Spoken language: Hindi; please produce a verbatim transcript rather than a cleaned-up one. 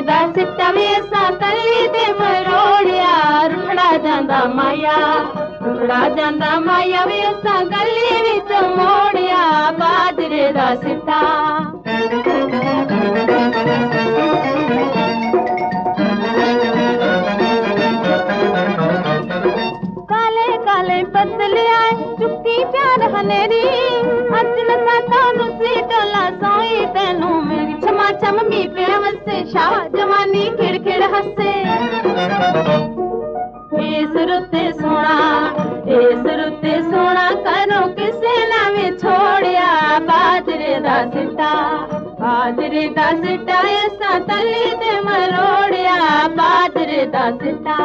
दा सिट्टा वे असां तली ते मरोड़िया रुखड़ा जांदा माया रुखड़ा जांदा माया वे असां गली विच मोड़िया बाजरे दा सिट्टा काले काले बदले आए चुक्की प्यार हनेरी अचन साता नुसी डोला सोई तेनू मेरी छमा छम मी पे हंसे शाह जवानी खिड़ खिड़ हंसे इस रुते सोना इस रुते सोना करो किसे ना वे छोड़िया बाजरे दा सिट्टा बाजरे दा सिट्टा ऐसा तली ते मरोड़िया बाजरे दा सिट्टा